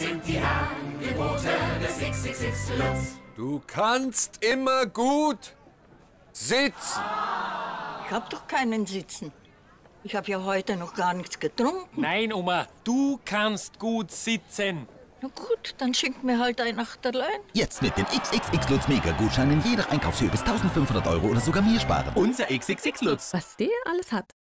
sind die Angebote des XXX Lutz. Du kannst immer gut sitzen. Ich hab doch keinen Sitzen. Ich habe ja heute noch gar nichts getrunken. Nein, Oma, du kannst gut sitzen. Na gut, dann schenkt mir halt ein Achterlein. Jetzt mit den XXX Lutz Mega-Gutscheinen jeder Einkaufshöhe bis 1.500 € oder sogar mehr sparen. Unser XXX Lutz. Was der alles hat.